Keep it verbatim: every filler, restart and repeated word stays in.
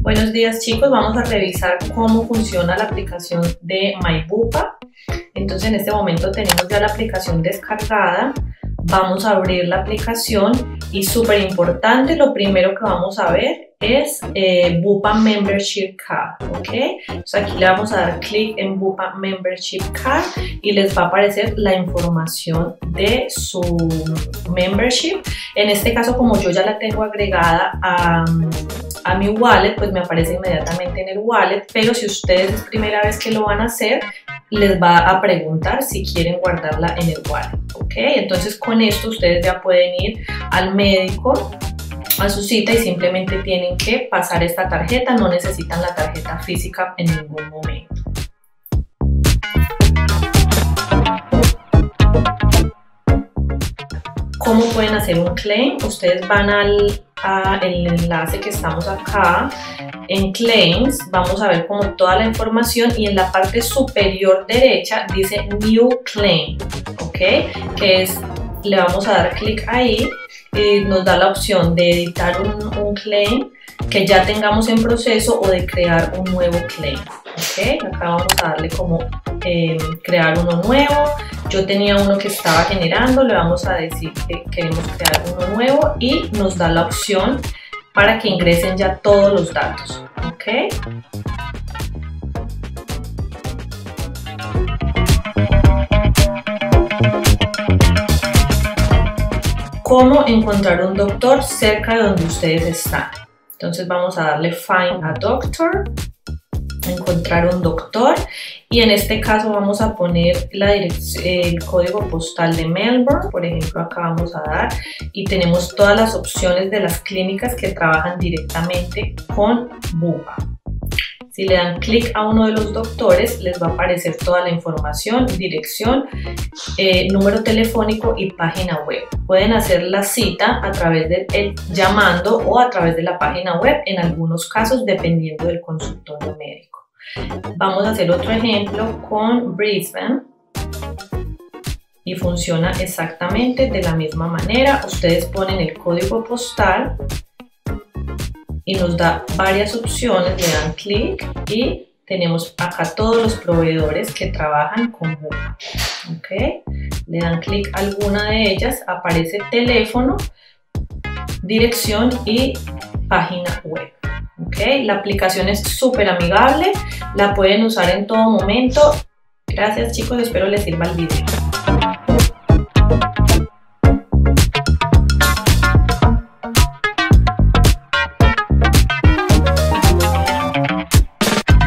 Buenos días chicos, vamos a revisar cómo funciona la aplicación de MyBupa. Entonces en este momento tenemos ya la aplicación descargada. Vamos a abrir la aplicación y súper importante, lo primero que vamos a ver es eh, Bupa Membership Card, ¿ok? Entonces aquí le vamos a dar clic en Bupa Membership Card y les va a aparecer la información de su membership. En este caso, como yo ya la tengo agregada a, a mi wallet, pues me aparece inmediatamente en el wallet, pero si ustedes es primera vez que lo van a hacer, les va a preguntar si quieren guardarla en el wallet, ¿ok? Entonces con esto ustedes ya pueden ir al médico a su cita y simplemente tienen que pasar esta tarjeta, no necesitan la tarjeta física en ningún momento. ¿Cómo pueden hacer un claim? Ustedes van al a el enlace que estamos acá en Claims, vamos a ver como toda la información y en la parte superior derecha dice New Claim, ¿ok? Que es, le vamos a dar clic ahí y nos da la opción de editar un, un claim que ya tengamos en proceso o de crear un nuevo claim, ¿ok? Acá vamos a darle como eh, crear uno nuevo. Yo tenía uno que estaba generando, le vamos a decir que queremos crear uno nuevo y nos da la opción para que ingresen ya todos los datos, ¿ok? ¿Cómo encontrar un doctor cerca de donde ustedes están? Entonces vamos a darle Find a Doctor, encontrar un doctor, y en este caso vamos a poner la el código postal de Melbourne, por ejemplo acá vamos a dar, y tenemos todas las opciones de las clínicas que trabajan directamente con Bupa. Si le dan clic a uno de los doctores, les va a aparecer toda la información, dirección, eh, número telefónico y página web. Pueden hacer la cita a través de el llamando o a través de la página web, en algunos casos dependiendo del consultorio médico. Vamos a hacer otro ejemplo con Brisbane y funciona exactamente de la misma manera. Ustedes ponen el código postal y nos da varias opciones, le dan clic y tenemos acá todos los proveedores que trabajan con Bupa, ¿ok? Le dan clic a alguna de ellas, aparece teléfono, dirección y página web, ¿ok? La aplicación es súper amigable, la pueden usar en todo momento. Gracias chicos, espero les sirva el video.